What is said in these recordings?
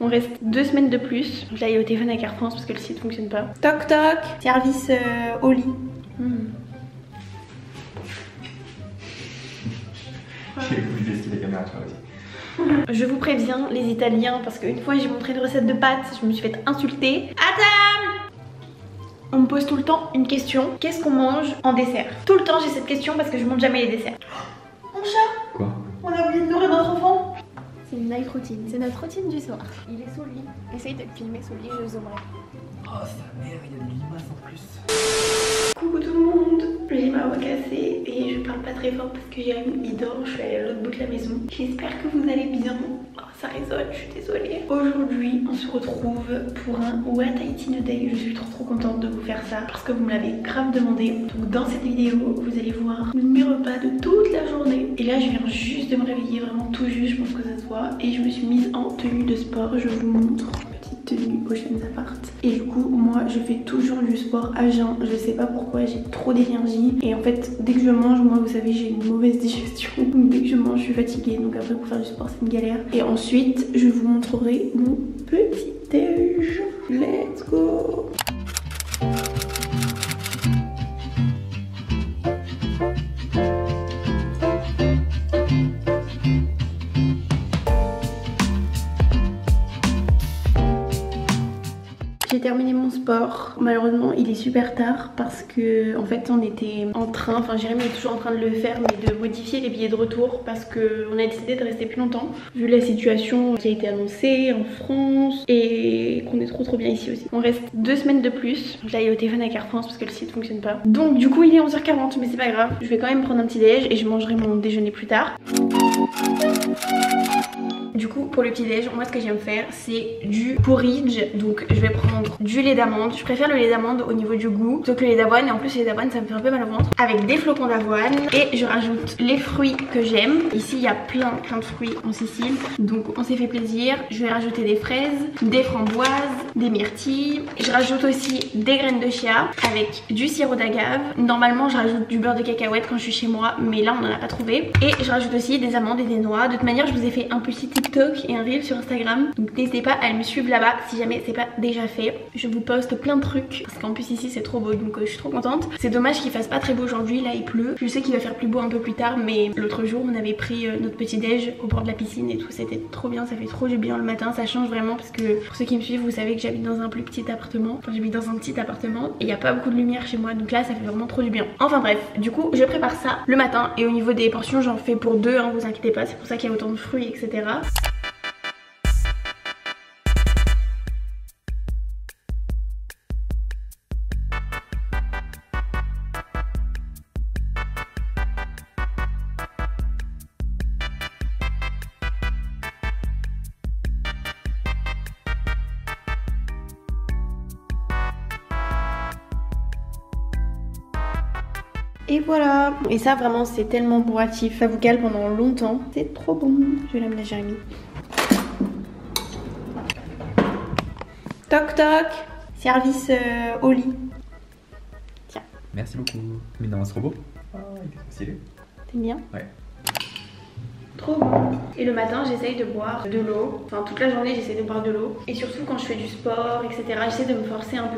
On reste 2 semaines de plus. Donc là il est au téléphone avec Air France parce que le site fonctionne pas. Toc toc, service au lit. J'ai voulu tester la caméra, toi aussi. Je vous préviens les Italiens parce qu'une fois j'ai montré une recette de pâtes, je me suis fait insulter. À table! On me pose tout le temps une question, qu'est-ce qu'on mange en dessert? Tout le temps j'ai cette question parce que je mange jamais les desserts. Mon chat! Quoi? On a oublié de nourrir notre enfant. C'est une night routine, c'est notre routine du soir. Il est sous le lit. Essaye de te filmer sous le lit, je zoomerai. Oh sa mère, il y a des limaces en plus. Coucou tout le monde, j'ai ma voix cassée et je parle pas très fort parce que Jérémy il dort, je suis allée à l'autre bout de la maison. J'espère que vous allez bien. Oh, ça résonne, je suis désolée. Aujourd'hui on se retrouve pour un What I Eat in a Day. Je suis trop contente de vous faire ça parce que vous me l'avez grave demandé. Donc dans cette vidéo vous allez voir mes repas de toute la journée. Et là je viens juste de me réveiller, vraiment tout juste, je pense que ça se voit. Et je me suis mise en tenue de sport, je vous montre. Tenue Ocean Apart. Et du coup moi je fais toujours du sport à jeun. Je sais pas pourquoi, j'ai trop d'énergie. Et en fait dès que je mange, moi vous savez j'ai une mauvaise digestion. Donc dès que je mange je suis fatiguée. Donc après pour faire du sport c'est une galère. Et ensuite je vous montrerai mon petit déj. Let's go. J'ai terminé mon sport. Malheureusement il est super tard parce que en fait on était en train, enfin Jérémy est toujours en train de le faire, mais de modifier les billets de retour parce qu'on a décidé de rester plus longtemps vu la situation qui a été annoncée en France et qu'on est trop bien ici aussi. On reste 2 semaines de plus. Donc là il est au téléphone avec Air France parce que le site fonctionne pas. Donc du coup il est 11h40 mais c'est pas grave. Je vais quand même prendre un petit déj et je mangerai mon déjeuner plus tard. Du coup pour le petit déj, moi ce que j'aime faire c'est du porridge. Donc je vais prendre du lait d'amande. Je préfère le lait d'amande au niveau du goût plutôt que le lait d'avoine. Et en plus le lait d'avoine ça me fait un peu mal au ventre. Avec des flocons d'avoine. Et je rajoute les fruits que j'aime. Ici il y a plein de fruits en Sicile. Donc on s'est fait plaisir. Je vais rajouter des fraises, des framboises, des myrtilles. Je rajoute aussi des graines de chia avec du sirop d'agave. Normalement je rajoute du beurre de cacahuète quand je suis chez moi, mais là on n'en a pas trouvé. Et je rajoute aussi des amandes et des noix. De toute manière je vous ai fait un petit TikTok et un reel sur Instagram. Donc n'hésitez pas à me suivre là-bas si jamais c'est pas déjà fait. Je vous poste plein de trucs parce qu'en plus ici c'est trop beau, donc je suis trop contente. C'est dommage qu'il fasse pas très beau aujourd'hui, là il pleut. Je sais qu'il va faire plus beau un peu plus tard, mais l'autre jour on avait pris notre petit déj au bord de la piscine et tout, c'était trop bien, ça fait trop du bien le matin, ça change vraiment parce que pour ceux qui me suivent vous savez que j'habite dans un plus petit appartement. Enfin j'habite dans un petit appartement et il n'y a pas beaucoup de lumière chez moi, donc là ça fait vraiment trop du bien. Enfin bref, du coup je prépare ça le matin et au niveau des portions j'en fais pour 2 hein, vous inquiétez pas, c'est pour ça qu'il y a autant de fruits etc. Et voilà. Et ça vraiment c'est tellement bourratif. Ça vous cale pendant longtemps. C'est trop bon. Je vais l'amener à Jérémy. Toc toc. Service au lit. Tiens. Merci beaucoup. Mais dans ce robot. Oh, il est trop stylé. T'aimes bien? Ouais. Trop bon. Et le matin j'essaye de boire de l'eau. Enfin toute la journée j'essaye de boire de l'eau. Et surtout quand je fais du sport etc. J'essaie de me forcer un peu.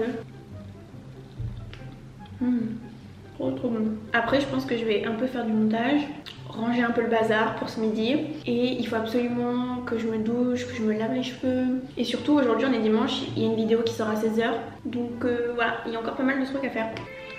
Trop bon. Après je pense que je vais un peu faire du montage, ranger un peu le bazar pour ce midi. Et il faut absolument que je me douche, que je me lave les cheveux. Et surtout aujourd'hui on est dimanche, il y a une vidéo qui sort à 16h. Donc voilà, il y a encore pas mal de trucs à faire.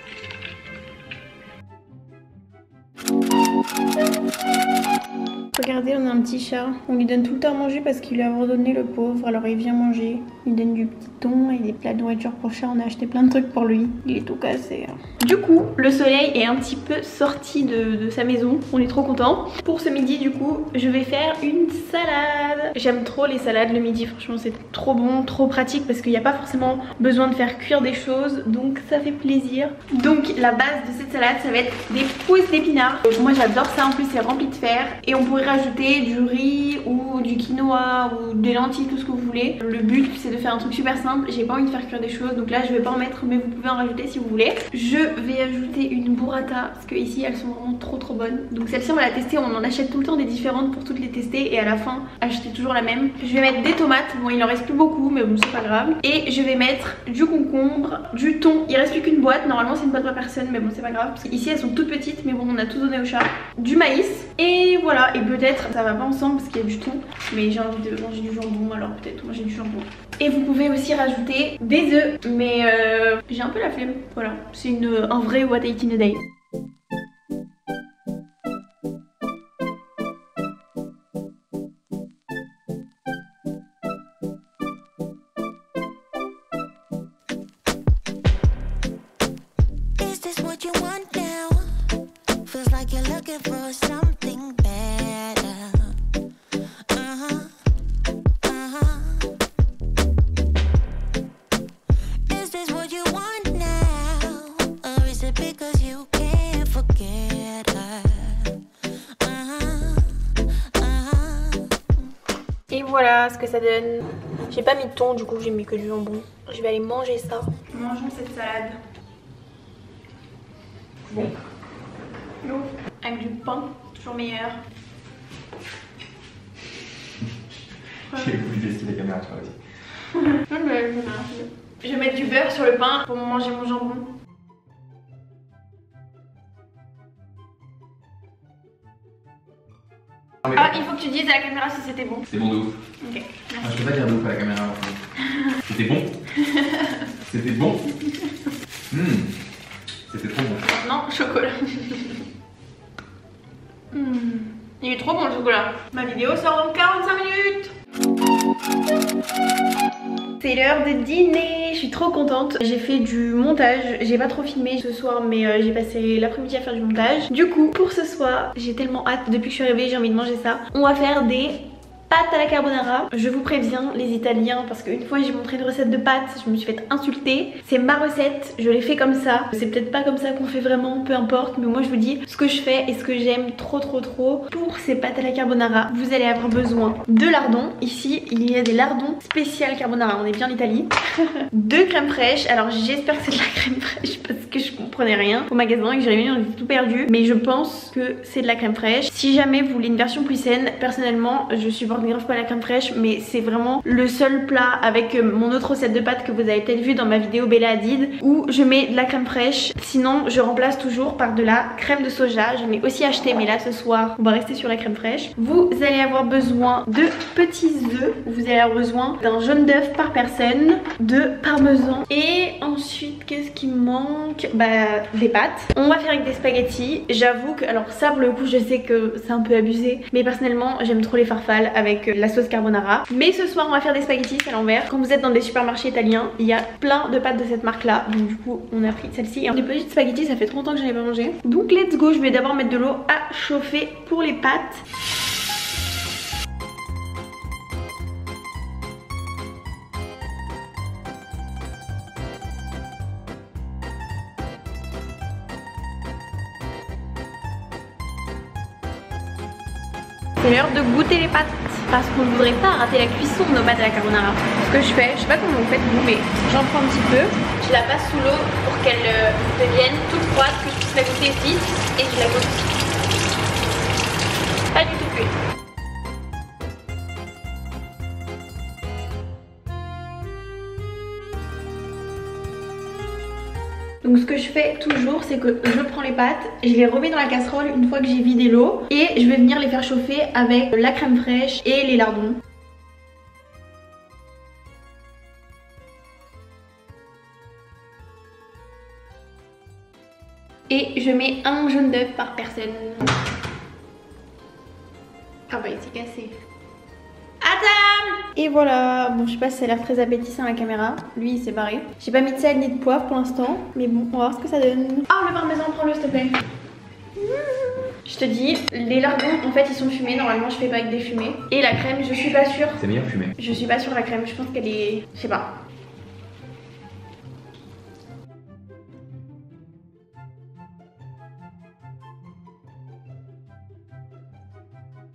Regardez, on a un petit chat. On lui donne tout le temps à manger parce qu'il a abandonné le pauvre. Alors il vient manger. Il donne du petit thon et des plats de nourriture pour chat. On a acheté plein de trucs pour lui. Il est tout cassé. Du coup, le soleil est un petit peu sorti de sa maison. On est trop contents. Pour ce midi, du coup, je vais faire une salade. J'aime trop les salades le midi. Franchement, c'est trop bon, trop pratique parce qu'il n'y a pas forcément besoin de faire cuire des choses. Donc ça fait plaisir. Donc la base de cette salade, ça va être des pousses d'épinards. Moi, j'adore J'adore ça, en plus c'est rempli de fer. Et on pourrait rajouter du riz ou du quinoa ou des lentilles, tout ce que vous voulez. Le but c'est de faire un truc super simple. J'ai pas envie de faire cuire des choses, donc là je vais pas en mettre, mais vous pouvez en rajouter si vous voulez. Je vais ajouter une burrata parce que ici elles sont vraiment trop bonnes. Donc celle-ci on va la tester, on en achète tout le temps des différentes pour toutes les tester et à la fin acheter toujours la même. Je vais mettre des tomates, bon il en reste plus beaucoup mais bon c'est pas grave. Et je vais mettre du concombre, du thon, il reste plus qu'une boîte, normalement c'est une boîte par personne mais bon c'est pas grave parce qu'ici elles sont toutes petites mais bon on a tout donné au chat. Du maïs et voilà, et peut-être ça va pas ensemble parce qu'il y a du thon mais j'ai envie de manger du jambon alors peut-être manger du jambon. Et vous pouvez aussi rajouter des œufs mais j'ai un peu la flemme, voilà, c'est un vrai what I eat in a day. Et voilà ce que ça donne. J'ai pas mis de thon, du coup j'ai mis que du jambon. Je vais aller manger ça. Mangeons cette salade. Bon. L'eau avec du pain, toujours meilleur. J'ai voulu tester la caméra, toi aussi. Je vais mettre du beurre sur le pain pour manger mon jambon. Ah, il faut que tu dises à la caméra si c'était bon. C'est bon de ouf. Ok, merci. Ah, je peux pas dire de ouf à la caméra. C'était bon. C'était bon. C'était trop bon. Maintenant, chocolat. Il est trop bon le chocolat. Ma vidéo sort dans 45 minutes. C'est l'heure de dîner, je suis trop contente. J'ai fait du montage, j'ai pas trop filmé ce soir mais j'ai passé l'après-midi à faire du montage. Du coup pour ce soir, j'ai tellement hâte, depuis que je suis arrivée j'ai envie de manger ça. On va faire des pâtes à la carbonara. Je vous préviens les Italiens parce qu'une fois j'ai montré une recette de pâtes, je me suis fait insulter. C'est ma recette, je l'ai fait comme ça. C'est peut-être pas comme ça qu'on fait vraiment, peu importe. Mais moi je vous dis ce que je fais et ce que j'aime trop. Pour ces pâtes à la carbonara, vous allez avoir besoin de lardons. Ici il y a des lardons spécial carbonara, on est bien en Italie. De crème fraîche, alors j'espère que c'est de la crème fraîche parce que je comprenais rien au magasin et que j'arrivais, on était tout perdu. Mais je pense que c'est de la crème fraîche. Si jamais vous voulez une version plus saine, personnellement je supporte grave pas la crème fraîche, mais c'est vraiment le seul plat avec mon autre recette de pâtes que vous avez peut-être vu dans ma vidéo Bella Hadid où je mets de la crème fraîche. Sinon je remplace toujours par de la crème de soja. J'en ai aussi acheté mais là ce soir on va rester sur la crème fraîche. Vous allez avoir besoin de petits œufs, vous allez avoir besoin d'un jaune d'œuf par personne, de parmesan et ensuite qu'est-ce qui me manque? Bah des pâtes. On va faire avec des spaghettis. J'avoue que, alors ça pour le coup je sais que c'est un peu abusé mais personnellement j'aime trop les farfales avec la sauce carbonara. Mais ce soir on va faire des spaghettis à l'envers. Quand vous êtes dans des supermarchés italiens, il y a plein de pâtes de cette marque là. Donc du coup on a pris celle-ci. Et des petites spaghettis, ça fait trop longtemps que j'en ai pas mangé. Donc let's go, je vais d'abord mettre de l'eau à chauffer pour les pâtes. C'est l'heure de goûter les pâtes parce qu'on ne voudrait pas rater la cuisson de nos pâtes à la carbonara. Ce que je fais, je sais pas comment vous faites vous, mais j'en prends un petit peu, je la passe sous l'eau pour qu'elle devienne toute froide, que je puisse la goûter vite et je la goûte. Pas du tout cuite. Donc ce que je fais toujours, c'est que je prends les pâtes, je les remets dans la casserole une fois que j'ai vidé l'eau et je vais venir les faire chauffer avec la crème fraîche et les lardons. Et je mets un jaune d'œuf par personne. Ah bah il s'est cassé. À table! Et voilà, bon je sais pas si ça a l'air très appétissant à la caméra. Lui il s'est barré. J'ai pas mis de sel ni de poivre pour l'instant. Mais bon, on va voir ce que ça donne. Ah le parmesan, prends-le s'il te plaît. Je te dis, les lardons en fait ils sont fumés. Normalement je fais pas avec des fumés. Et la crème je suis pas sûre. C'est meilleur fumé. Je suis pas sûre la crème, je pense qu'elle est... Je sais pas.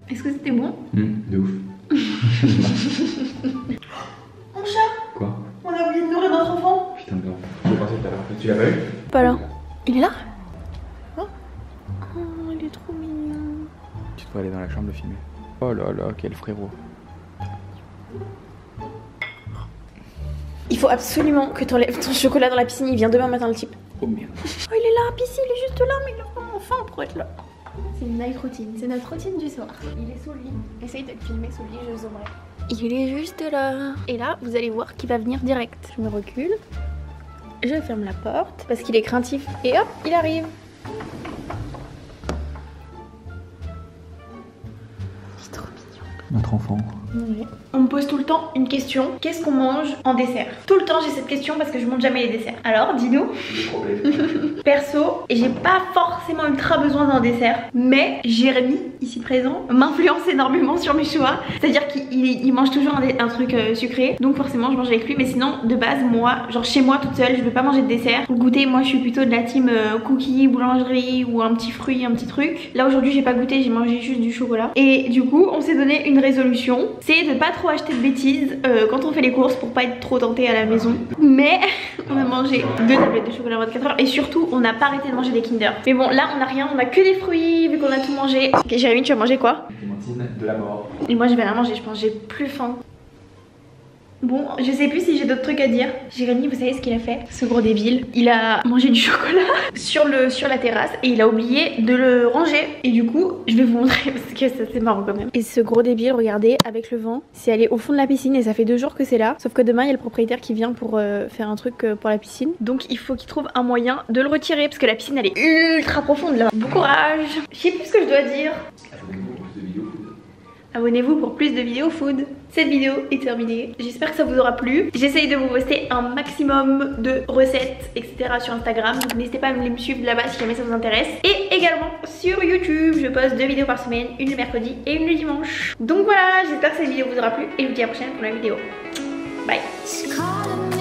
Est-ce que c'était bon? De ouf. Mon chat, Quoi? on a oublié de nourrir notre enfant. Putain de l'enfant. J'ai pensé tout à l'heure. Tu l'as pas eu? Pas là. Il est là? Oh, il est trop mignon. Tu dois aller dans la chambre le filmer. Oh là là, quel frérot. Il faut absolument que tu enlèves ton chocolat dans la piscine, il vient demain matin le type. Oh merde. Oh, il est là, Pissi, il est juste là, mais il a vraiment faim pour être là. C'est une night routine, c'est notre routine du soir. Il est sous le lit. Essaye de le filmer sous le lit, je zoomerai. Il est juste là. Et là, vous allez voir qu'il va venir direct. Je me recule. Je ferme la porte parce qu'il est craintif. Et hop, il arrive. C'est trop mignon. Notre enfant. Ouais. On me pose tout le temps une question. Qu'est-ce qu'on mange en dessert? Tout le temps j'ai cette question parce que je monte jamais les desserts. Alors dis-nous. Perso, j'ai pas forcément ultra besoin d'un dessert, mais Jérémy, ici présent, m'influence énormément sur mes choix. C'est-à-dire qu'il mange toujours un truc sucré, donc forcément je mange avec lui. Mais sinon, de base, moi, genre chez moi toute seule, je veux pas manger de dessert. Pour le goûter, moi je suis plutôt de la team cookie, boulangerie ou un petit fruit, un petit truc. Là aujourd'hui j'ai pas goûté, j'ai mangé juste du chocolat. Et du coup, on s'est donné une résolution, c'est de pas trop acheter de bêtises quand on fait les courses pour pas être trop tenté à la maison. Mais on a mangé 2 tablettes de chocolat en 24 heures et surtout on n'a pas arrêté de manger des Kinder. Mais bon là on a rien, on a que des fruits vu qu'on a tout mangé. Ok Jérémy, tu vas manger quoi? Clémentine de la mort. Et moi je vais rien manger, je pense, j'ai plus faim. Bon, je sais plus si j'ai d'autres trucs à dire. Jérémy, vous savez ce qu'il a fait? Ce gros débile, il a mangé du chocolat sur la terrasse et il a oublié de le ranger. Et du coup, je vais vous montrer parce que ça c'est marrant quand même. Et ce gros débile, regardez, avec le vent, c'est allé au fond de la piscine et ça fait 2 jours que c'est là. Sauf que demain, il y a le propriétaire qui vient pour faire un truc pour la piscine. Donc il faut qu'il trouve un moyen de le retirer parce que la piscine elle est ultra profonde là. Bon courage. Je sais plus ce que je dois dire. Abonnez-vous pour plus de vidéos food. Cette vidéo est terminée. J'espère que ça vous aura plu. J'essaye de vous poster un maximum de recettes, etc. sur Instagram. Donc n'hésitez pas à me suivre là-bas si jamais ça vous intéresse. Et également sur YouTube, je poste 2 vidéos par semaine, une le mercredi et une le dimanche. Donc voilà, j'espère que cette vidéo vous aura plu et je vous dis à la prochaine pour la vidéo. Bye.